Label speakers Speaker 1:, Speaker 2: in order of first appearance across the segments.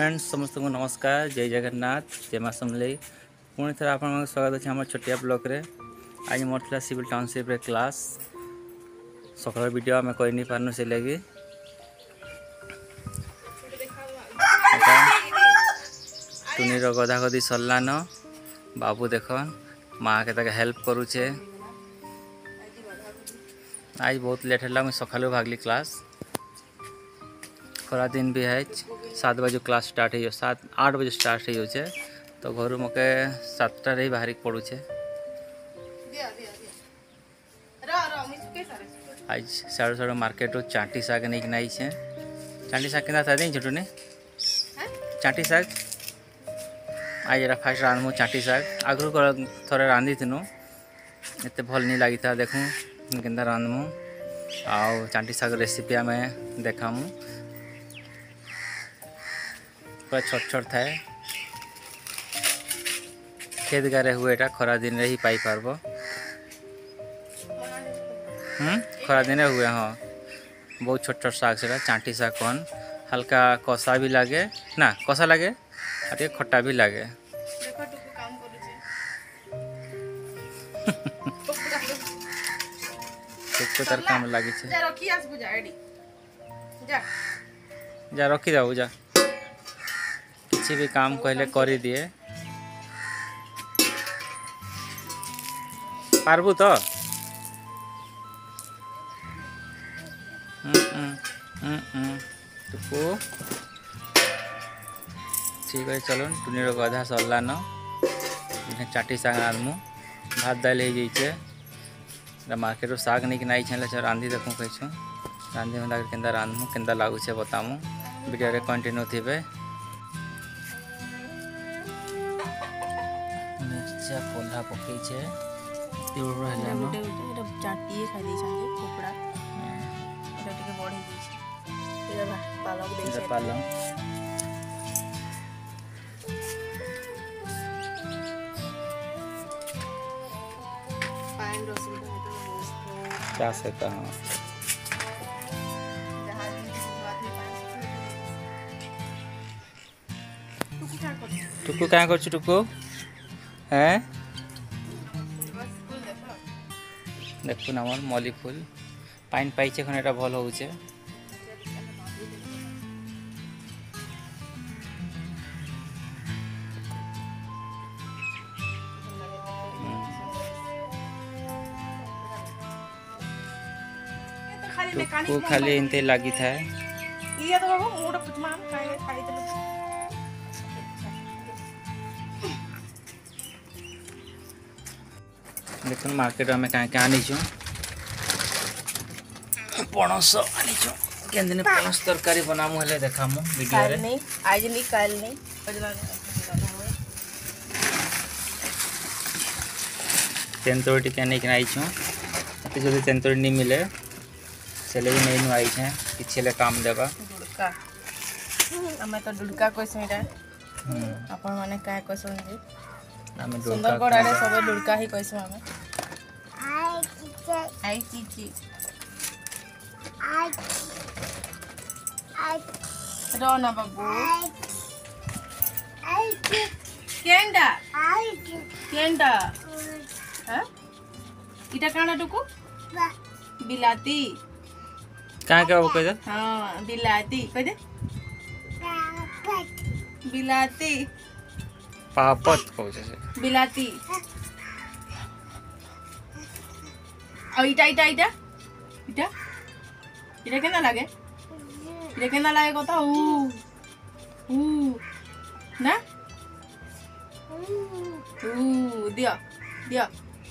Speaker 1: Friends समस्त को नमस्कार। जय जगन्नाथ, जय माँ समलेई। पुणी थे आप स्वागत अच्छे आम छोटिया ब्लॉक रे। आज मोर था सिविल टाउनशिप रे क्लास सकाल वीडियो आम कही नहीं पार्नु से लगी टुनीर गधा गधी सरलान। बाबू देख माँ के हेल्प करुचे। आज बहुत लेट है, मुझे सकालू भागली क्लास। खरा दिन भी है, 7 बजे क्लास स्टार्ट हो 7-8 बजे स्टार्ट हो जाए, तो घर मके 7टा ही बाहर पड़ुचे। आज साढ़े साढ़े मार्केट चाटी शाग नहीं नाई छे। चाटी शाग के था नहीं छोटू ने चाटी शाग आज एरा फास्ट रांधमु। चाटी शाग आगु थोड़े रांधी थी एत भल नहीं लगी था। देखूँ के रांधमु आउ चाटी शाग रेसिपी आम देखामु। पूरा छोट छोट थाए, खेत गारे हुए खरा दिन रे ही पाई पारब। खरा दिन हुए हाँ, बहुत छोट छोट शाग से चाटी शाग कौन हल्का कषा भी लगे ना, कषा लगे और खट्टा भी लगे। तार काम लगी जा रखी जाऊ जा, किसी भी काम कहले करी दिए पारबू तो। ठीक है चलो टुनीर गधा सरलान। चाटी शाग रांधमु। भात दाल हो जाइए। मार्केट शाग नहीं नाई छे रांधि देखूँ कहीछु रांधि के रांधमु के लगुचे बतामु। वीडियो कंटिन्यू थे। मिर्चा पोल्हा पकई पालक टुकु क्या कर टुकु हैं देखुन आम मल्ली फूल पाइन पाइचे खन एटा भल होउचे। टुकु खाली इनते लगी था। देखो मार्केट में क्या आनीचु पणस आनीचु केंदिन पणस तरकारी बनामु हेले देखामु वीडियो रे। नहीं आज नहीं काल नहीं तेंतुड़ी टिके नहीं आईछु। मत जब तेंतुड़ी नहीं मिले से लगी नहीं आई छे किछले काम देबा डुडका। हमें तो डुडका कोइसो रे अपन माने काय कोइसो जे हमें सुंदरगढ़ आड़े सब डुडका ही कोइसो। हमें आई चीची रो ना बाबू केंडा केंडा हां इटा काना टुकु बिलाती कहाँ क्या वो कह दे। हाँ बिलाती कह दे बिलाती पापत कहो जैसे बिलाती। और इटा इटा इटा इटा इटा केना लागे इटा केना लागे कथा ना दिया दिया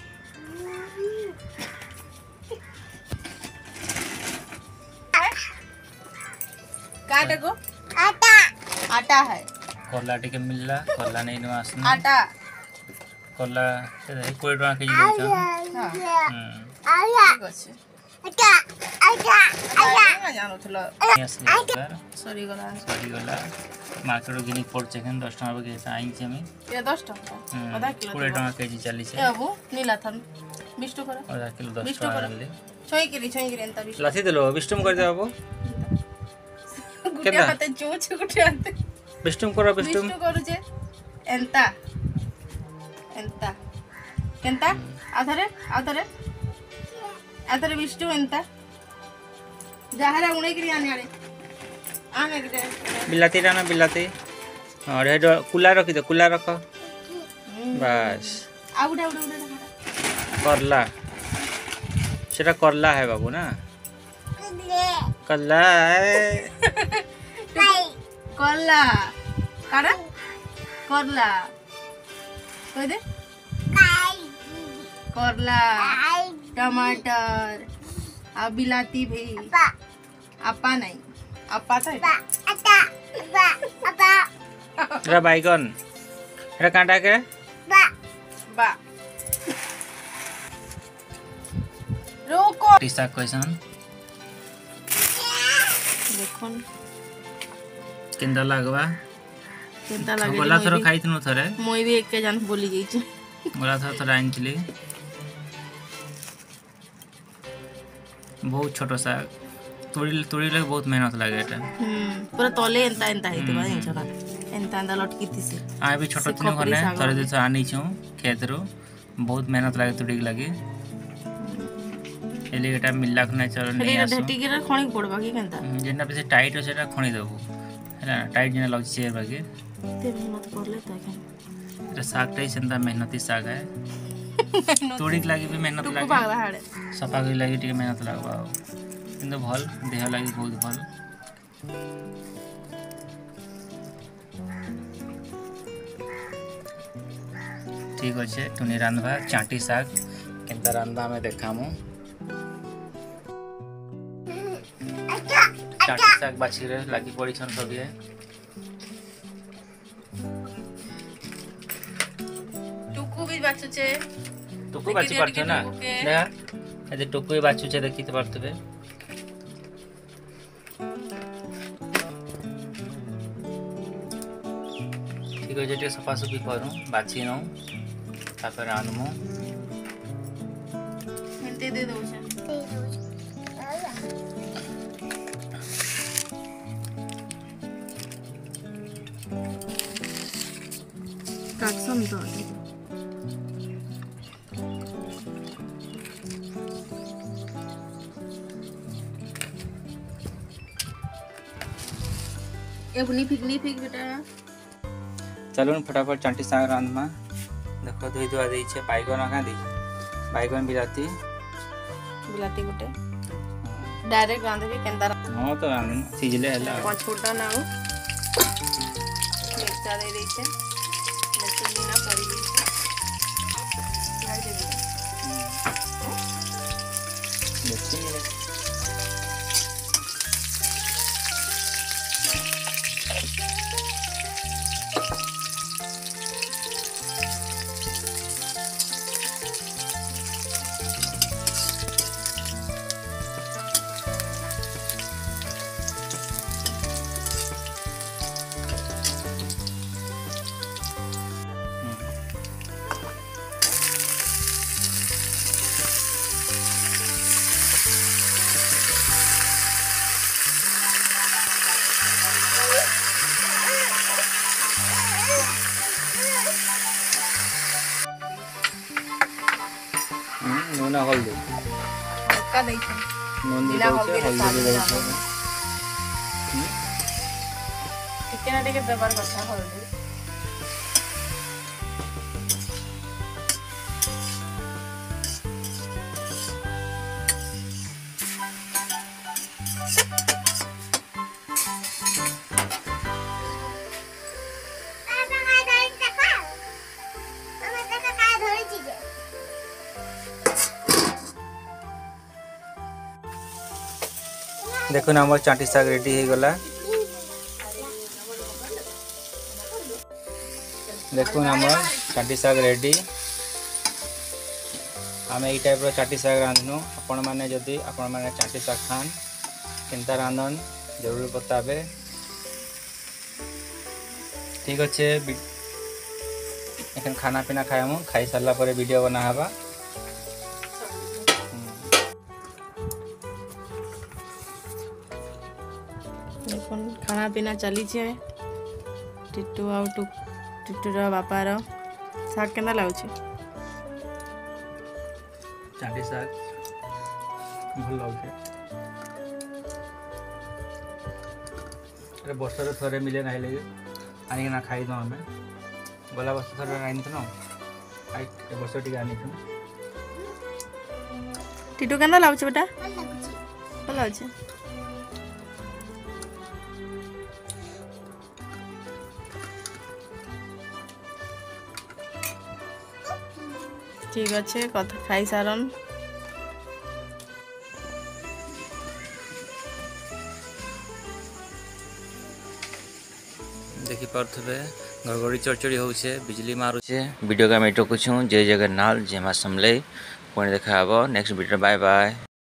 Speaker 1: काटे को आटा आटा है। कोला टिके मिलला कोला नहीं नो आसना आटा कोला से 20 टका केजी देछ। हां ठीक अछि आटा आटा आटा जानो थला सॉरी गला मार्केट गिनी पड़छे खन 10 टका के आई छे। मैं ये 10 टका आधा किलो 20 टका केजी चली छे। अब नीला थन 20 टका आधा किलो 10 टका ले छोई केरी एंता 20 लाथी देलो 20 टका कर दे बाबू केना हाते चोच गुटे आते बिस्टुम करो बिस्टुम
Speaker 2: करू जे एंता एंता केंता आधरे आधरे आधरे बिस्टु एंता जहारा उणे के आने आने के
Speaker 1: बिलाती ना बिलाती और हे कुला रखी दे कुला रख बस
Speaker 2: आउडा उडा
Speaker 1: करला सेटा करला है बाबू ना करला
Speaker 2: करला काड़ा करला कह दे करला टमाटर आ बिलाती भी आपा नहीं आपा तो
Speaker 1: रे बैगन रे कांटा के
Speaker 2: बा रोको
Speaker 1: टीसा क्वेश्चन
Speaker 2: देखोन
Speaker 1: केंदा लागबा
Speaker 2: केंता लागे
Speaker 1: गोला थरो खाइतनु थरे
Speaker 2: मोई भी एक के जान बोली गई छी
Speaker 1: गोला थरो आनथिली बहुत छोटो सा तोड़ी लगे बहुत मेहनत लागे एटा
Speaker 2: पूरा तले एंता एंता हेते बा छोटा एंता एंता लटकी थी
Speaker 1: आ भी छोटो तिनो खने थरे जे आनी छु खेत रो बहुत मेहनत लागे तोड़ी लागे एले एटा मिलला खने चलो नहीं आसो
Speaker 2: ढेटी के खणी पड़बा की केंता
Speaker 1: जेना पे टाइट हो सेटा खणी देबो हैना टाइट जेना लग चेर बागे
Speaker 2: ते मेहनत करले त के
Speaker 1: एटा साग टाइ सेंदा मेहनती साग है तोड़ी लागे भी मेहनत लागे
Speaker 2: पागला हाड़े
Speaker 1: सफा के लागे टिके मेहनत लागबा किंतु भल देह लागे बहुत भल ठीक अच्छे तुनी रांधवा चाटी साग केंता रांधा में देखामु चाटी साग बाछी रे लागी पड़ी छन सब ये
Speaker 2: टुकु भी बाचुचे
Speaker 1: टुकु बाची पड़छ ना ना ए टुकु बाचुचे देखिते परतबे ठीक है जे सफा सफी करू बाछी नौ तापर आनमु
Speaker 2: दे दे दो से काटसन तो ए बुनी फिक बेटा
Speaker 1: चलो फटाफट चाटी साग रांधमा देखो धोई धुआ दी छे बैगन का दी बैगन बिलाती
Speaker 2: गोटे डायरेक्ट रांध के केंदा
Speaker 1: हां तो रांध सिजले हला
Speaker 2: पांच फुटा ना हो मिर्चा दे दी छे लहसुन ना करी दी छे यार दे दे
Speaker 1: नून हल्दी
Speaker 2: हल्का दई छे
Speaker 1: नून दी हल्दी दे छे
Speaker 2: टिके ना टिके व्यवहार करछा हल्दी
Speaker 1: देखो ना चाटी साग रेडी हो गला देखो ना चाटी साग रेडी आम यही टाइप चाटी साग रांधनु आपण मैंने जदि आपण मैंने चाटी साग खान केनता रांधन जरूर बताबे ठीक अच्छे एखन खाना पीना खाएमु खाई सारा पर वीडियो बना हवा
Speaker 2: खाना पीना चली छे टिटू आउ टिटूर बापार शाग केना लाଗୁଛି
Speaker 1: चाटी शाग भल लागे अरे वर्ष थे मिले ना आनिक खाई दो आम गला वर्ष थे आनी ना वर्ष टी आनी
Speaker 2: टिटू केना लाଗୁଛି बेटा भल लाଗୁଛି ठीक अच्छे कथा खाई सारन
Speaker 1: देखी पारे घड़घड़ी चढ़चड़ी होचे बिजली मारुचे वीडियो का मैं टोकुछु जय जगन्नाथ जय मां समले पुणी देखा नेक्स्ट वीडियो बाय बाय।